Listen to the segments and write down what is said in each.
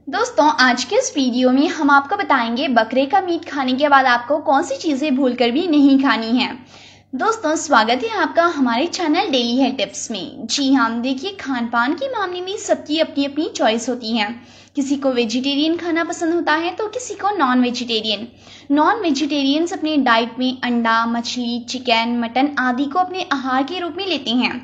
दोस्तों आज के इस वीडियो में हम आपको बताएंगे बकरे का मीट खाने के बाद आपको कौन सी चीजें भूलकर भी नहीं खानी है। दोस्तों स्वागत है आपका हमारे चैनल डेली हेल्थ टिप्स में। जी हाँ, देखिए खान पान के मामले में सबकी अपनी अपनी चॉइस होती है। किसी को वेजिटेरियन खाना पसंद होता है तो किसी को नॉन वेजिटेरियन। नॉन वेजिटेरियंस अपने डाइट में अंडा, मछली, चिकन, मटन आदि को अपने आहार के रूप में लेते हैं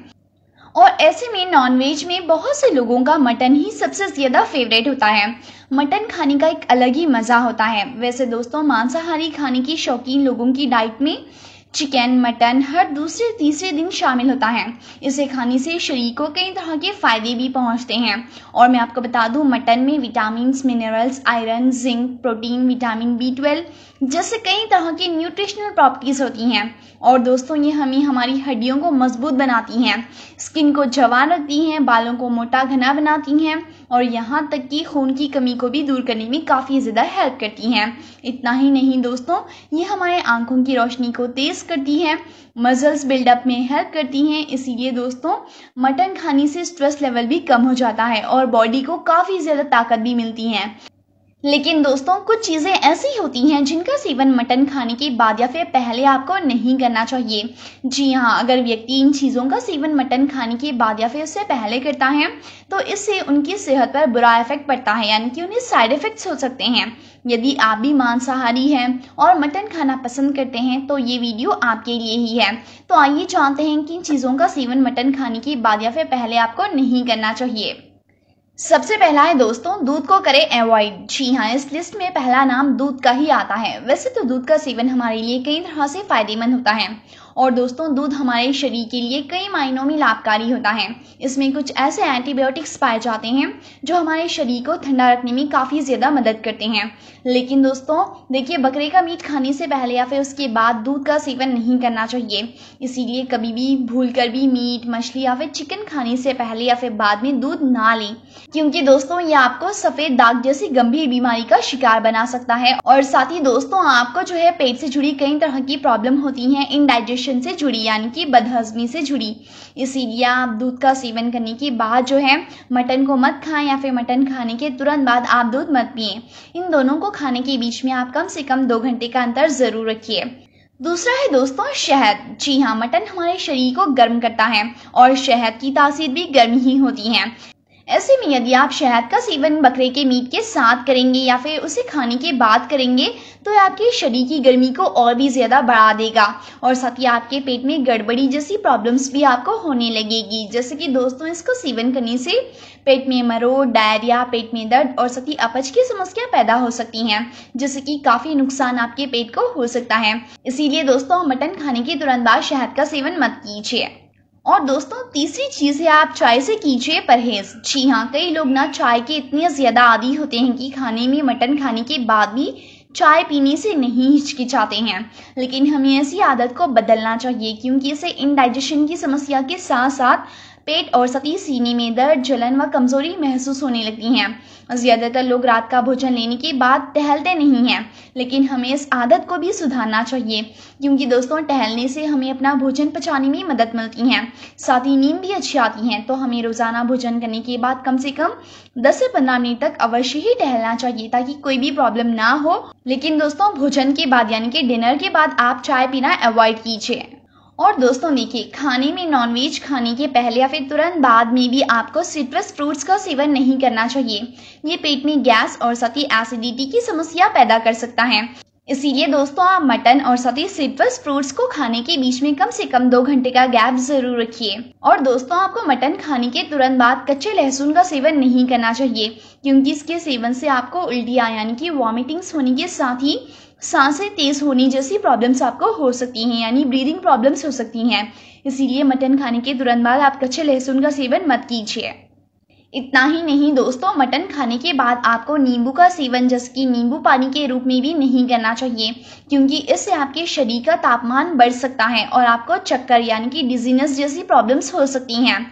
और ऐसे में नॉनवेज में बहुत से लोगों का मटन ही सबसे ज़्यादा फेवरेट होता है। मटन खाने का एक अलग ही मज़ा होता है। वैसे दोस्तों मांसाहारी खाने की शौकीन लोगों की डाइट में चिकन, मटन हर दूसरे तीसरे दिन शामिल होता है। इसे खाने से शरीर को कई तरह के फायदे भी पहुंचते हैं और मैं आपको बता दूं मटन में vitamin, minerals, iron, zinc, protein, vitamin B12 जैसे कई तरह की न्यूट्रिशनल प्रॉपर्टीज होती हैं। और दोस्तों ये हमारी हड्डियों को मजबूत बनाती हैं, स्किन को जवान रखती हैं, बालों को मोटा घना बनाती हैं और यहाँ तक कि खून की कमी को भी दूर करने में काफ़ी ज़्यादा हेल्प करती हैं। इतना ही नहीं दोस्तों, ये हमारे आंखों की रोशनी को तेज़ करती है, मसल्स बिल्डअप में हेल्प करती हैं। इसीलिए दोस्तों मटन खाने से स्ट्रेस लेवल भी कम हो जाता है और बॉडी को काफ़ी ज़्यादा ताकत भी मिलती है। लेकिन दोस्तों कुछ चीज़ें ऐसी होती हैं जिनका सेवन मटन खाने के बाद या फिर पहले आपको नहीं करना चाहिए। जी हाँ, अगर व्यक्ति इन चीज़ों का सेवन मटन खाने के बाद या फिर उससे पहले करता है तो इससे उनकी सेहत पर बुरा इफेक्ट पड़ता है, यानी कि उन्हें साइड इफेक्ट्स हो सकते हैं। यदि आप भी मांसाहारी हैं और मटन खाना पसंद करते हैं तो ये वीडियो आपके लिए ही है। तो आइए जानते हैं कि इन चीज़ों का सेवन मटन खाने के बाद या फिर पहले आपको नहीं करना चाहिए। सबसे पहला है दोस्तों दूध को करें अवॉइड। जी हाँ, इस लिस्ट में पहला नाम दूध का ही आता है। वैसे तो दूध का सेवन हमारे लिए कई तरह से फायदेमंद होता है और दोस्तों दूध हमारे शरीर के लिए कई मायनों में लाभकारी होता है। इसमें कुछ ऐसे एंटीबायोटिक्स पाए जाते हैं जो हमारे शरीर को ठंडा रखने में काफ़ी ज़्यादा मदद करते हैं। लेकिन दोस्तों देखिए बकरे का मीट खाने से पहले या फिर उसके बाद दूध का सेवन नहीं करना चाहिए। इसीलिए कभी भी भूलकर भी मीट, मछली या फिर चिकन खाने से पहले या फिर बाद में दूध ना लें, क्योंकि दोस्तों ये आपको सफ़ेद दाग जैसी गंभीर बीमारी का शिकार बना सकता है। और साथ ही दोस्तों आपको जो है पेट से जुड़ी कई तरह की प्रॉब्लम होती हैं, इनडाइजेशन से जुड़ी यानी कि बदहजमी से जुड़ी। इसीलिए आप दूध का सेवन करने के बाद जो है मटन को मत खाएं या फिर मटन खाने के तुरंत बाद आप दूध मत पिएं। इन दोनों को खाने के बीच में आप कम से कम 2 घंटे का अंतर जरूर रखिए। दूसरा है दोस्तों शहद। जी हाँ, मटन हमारे शरीर को गर्म करता है और शहद की तासीर भी गर्म ही होती है। ऐसे में यदि आप शहद का सेवन बकरे के मीट के साथ करेंगे या फिर उसे खाने के बाद करेंगे तो आपके शरीर की गर्मी को और भी ज़्यादा बढ़ा देगा और साथ ही आपके पेट में गड़बड़ी जैसी प्रॉब्लम्स भी आपको होने लगेगी। जैसे कि दोस्तों इसको सेवन करने से पेट में मरोड़, डायरिया, पेट में दर्द और साथ ही अपच की समस्या पैदा हो सकती हैं, जिससे कि काफ़ी नुकसान आपके पेट को हो सकता है। इसीलिए दोस्तों मटन खाने के तुरंत बाद शहद का सेवन मत कीजिए। और दोस्तों तीसरी चीज़ है आप चाय से कीजिए परहेज। जी हाँ, कई लोग ना चाय के इतने ज़्यादा आदी होते हैं कि खाने में मटन खाने के बाद भी चाय पीने से नहीं हिचकिचाते हैं। लेकिन हमें ऐसी आदत को बदलना चाहिए क्योंकि इसे इनडाइजेशन की समस्या के साथ साथ पेट और साथ ही सीने में दर्द, जलन व कमजोरी महसूस होने लगती हैं। ज़्यादातर लोग रात का भोजन लेने के बाद टहलते नहीं हैं, लेकिन हमें इस आदत को भी सुधारना चाहिए क्योंकि दोस्तों टहलने से हमें अपना भोजन पचाने में मदद मिलती है, साथ ही नींद भी अच्छी आती है। तो हमें रोज़ाना भोजन करने के बाद कम से कम 10 से 15 मिनट तक अवश्य ही टहलना चाहिए ताकि कोई भी प्रॉब्लम ना हो। लेकिन दोस्तों भोजन के बाद यानी कि डिनर के बाद आप चाय पीना अवॉइड कीजिए। और दोस्तों देखिए खाने में नॉनवेज खाने के पहले या फिर तुरंत बाद में भी आपको सिट्रस फ्रूट्स का सेवन नहीं करना चाहिए। ये पेट में गैस और साथ ही एसिडिटी की समस्या पैदा कर सकता है। इसीलिए दोस्तों आप मटन और साथ ही सिट्रस फ्रूट्स को खाने के बीच में कम से कम 2 घंटे का गैप जरूर रखिए। और दोस्तों आपको मटन खाने के तुरंत बाद कच्चे लहसुन का सेवन नहीं करना चाहिए क्योंकि इसके सेवन से आपको उल्टियाँ यानी कि वॉमिटिंग्स होने के साथ ही सांसें तेज होने जैसी प्रॉब्लम्स आपको हो सकती हैं, यानी ब्रीदिंग प्रॉब्लम्स हो सकती हैं। इसीलिए मटन खाने के तुरंत बाद आप कच्चे लहसुन का सेवन मत कीजिए। इतना ही नहीं दोस्तों मटन खाने के बाद आपको नींबू का सेवन जैसे कि नींबू पानी के रूप में भी नहीं करना चाहिए क्योंकि इससे आपके शरीर का तापमान बढ़ सकता है और आपको चक्कर यानी कि डिजीनेस जैसी प्रॉब्लम्स हो सकती हैं।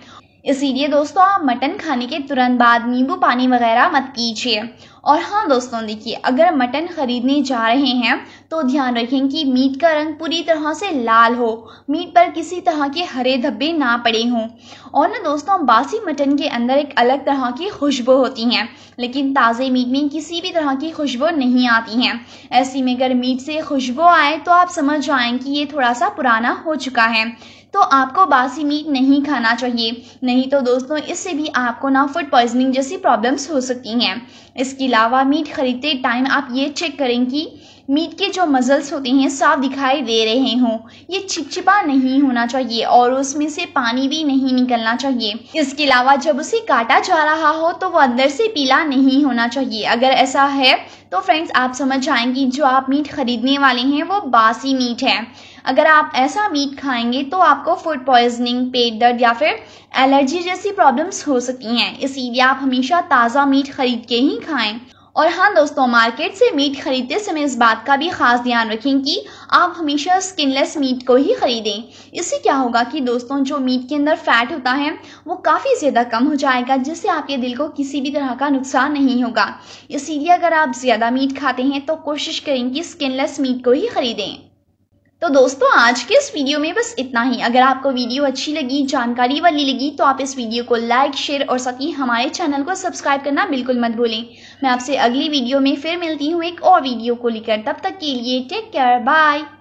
इसीलिए दोस्तों आप मटन खाने के तुरंत बाद नींबू पानी वगैरह मत कीजिए। और हाँ दोस्तों देखिए, अगर मटन खरीदने जा रहे हैं तो ध्यान रखें कि मीट का रंग पूरी तरह से लाल हो, मीट पर किसी तरह के हरे धब्बे ना पड़े हों। और ना दोस्तों, बासी मटन के अंदर एक अलग तरह की खुशबू होती है, लेकिन ताज़े मीट में किसी भी तरह की खुशबू नहीं आती है। ऐसी में अगर मीट से खुशबू आए तो आप समझ जाएं कि ये थोड़ा सा पुराना हो चुका है, तो आपको बासी मीट नहीं खाना चाहिए। नहीं तो दोस्तों, इससे भी आपको ना फूड पॉइजनिंग जैसी प्रॉब्लम्स हो सकती हैं। इसके अलावा मीट खरीदते टाइम आप ये चेक करें कि मीट के जो मसल्स होते हैं साफ दिखाई दे रहे हों, ये चिपचिपा नहीं होना चाहिए और उसमें से पानी भी नहीं निकलना चाहिए। इसके अलावा जब उसे काटा जा रहा हो तो वो अंदर से पीला नहीं होना चाहिए। अगर ऐसा है तो फ्रेंड्स आप समझ जाएंगे जो आप मीट खरीदने वाले हैं वो बासी मीट है। अगर आप ऐसा मीट खाएंगे तो आपको फूड पॉइजनिंग, पेट दर्द या फिर एलर्जी जैसी प्रॉब्लम्स हो सकती हैं। इसीलिए आप हमेशा ताज़ा मीट खरीद के ही खाएं। और हाँ दोस्तों, मार्केट से मीट खरीदते समय इस बात का भी खास ध्यान रखें कि आप हमेशा स्किनलेस मीट को ही खरीदें। इससे क्या होगा कि दोस्तों, जो मीट के अंदर फैट होता है वो काफ़ी ज़्यादा कम हो जाएगा, जिससे आपके दिल को किसी भी तरह का नुकसान नहीं होगा। इसीलिए अगर आप ज़्यादा मीट खाते हैं तो कोशिश करें कि स्किनलेस मीट को ही खरीदें। तो दोस्तों, आज के इस वीडियो में बस इतना ही। अगर आपको वीडियो अच्छी लगी, जानकारी वाली लगी, तो आप इस वीडियो को लाइक, शेयर और साथ ही हमारे चैनल को सब्सक्राइब करना बिल्कुल मत भूलें। मैं आपसे अगली वीडियो में फिर मिलती हूँ एक और वीडियो को लेकर। तब तक के लिए टेक केयर, बाय।